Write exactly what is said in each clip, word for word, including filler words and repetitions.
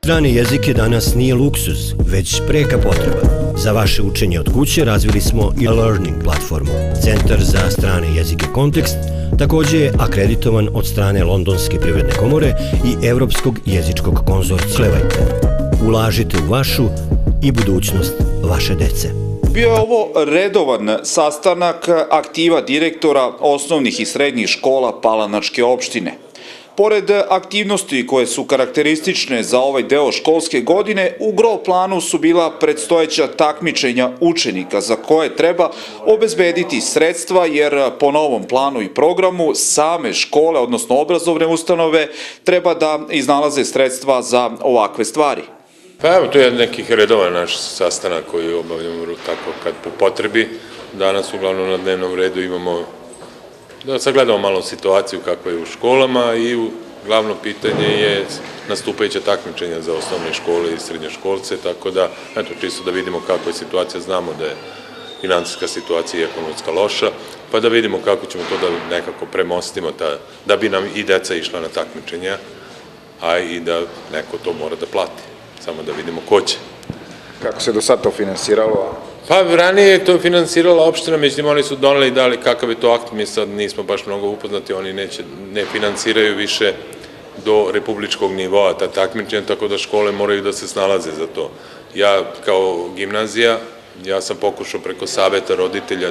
Strani jezik je danas nije luksuz, već preka potreba. Za vaše učenje od kuće razvili smo i e-learning platformu. Centar za strane jezike Kontekst također je akreditovan od strane Londonske privredne komore i Evropskog jezičkog konzorcija. Slevajte, ulažite u vašu i budućnost vaše dece. Bio je ovo redovan sastanak aktiva direktora osnovnih i srednjih škola Palanačke opštine. Pored aktivnosti koje su karakteristične za ovaj deo školske godine, u gro planu su bila predstojeća takmičenja učenika za koje treba obezbediti sredstva, jer po novom planu i programu same škole, odnosno obrazovne ustanove, treba da iznalaze sredstva za ovakve stvari. Pa evo, to je nekih redovan naš sastanak koji obavljamo tako kad po potrebi. Danas uglavnom na dnevnom redu imamo da sagledamo malo situaciju kakva je u školama i glavno pitanje je nastupajuća takmičenja za osnovne škole i srednje školce, tako da, eto, čisto da vidimo kakva je situacija, znamo da je finansijska situacija i ekonomska loša, pa da vidimo kako ćemo to da nekako premostimo, da bi nam i deca išla na takmičenja, a i da neko to mora da plati, samo da vidimo ko će. Kako se do sad to finansiralo? Pa ranije je to finansirala opština, međutim oni su doneli i dali kakav je to akt, mi sad nismo baš mnogo upoznati, oni ne finansiraju više do republičkog nivoa ta takmičenja, tako da škole moraju da se snalaze za to. Ja kao gimnazija, ja sam pokušao preko saveta roditelja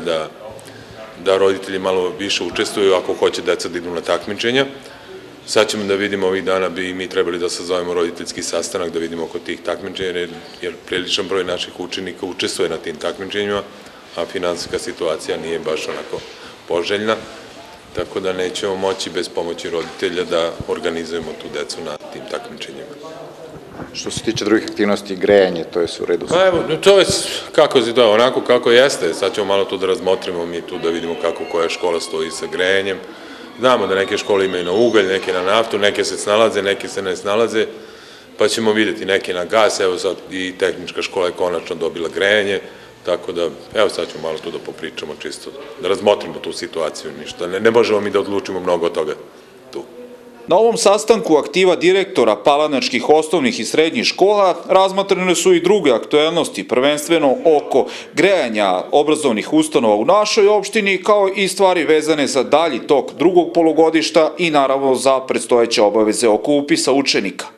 da roditelji malo više učestvuju ako hoće deca da idu na takmičenja. Sad ćemo da vidimo, ovih dana bi i mi trebali da sazovemo roditeljski sastanak, da vidimo oko tih takmičenja, jer priličan broj naših učenika učestvuje na tim takmičenjima, a finansijska situacija nije baš onako poželjna, tako da nećemo moći bez pomoći roditelja da organizujemo tu decu na tim takmičenjima. Što se tiče drugih aktivnosti, grejanje, to je u redu? Pa evo, to je kako se to, onako kako jeste, sad ćemo malo tu da razmotrimo mi tu da vidimo kako koja škola stoji sa grejanjem. Znamo da neke škole imaju na ugalj, neke na naftu, neke se snalaze, neke se ne snalaze, pa ćemo vidjeti neke na gas, evo sad i tehnička škola je konačno dobila grejanje, tako da, evo sad ćemo malo tu da popričamo čisto, da razmotrimo tu situaciju, ništa, ne možemo mi da odlučimo mnogo od toga tu. Na ovom sastanku aktiva direktora palanačkih osnovnih i srednjih škola razmatrane su i druge aktuelnosti, prvenstveno oko grejanja obrazovnih ustanova u našoj opštini, kao i stvari vezane za dalji tok drugog polugodišta i naravno za predstojeće obaveze oko upisa učenika.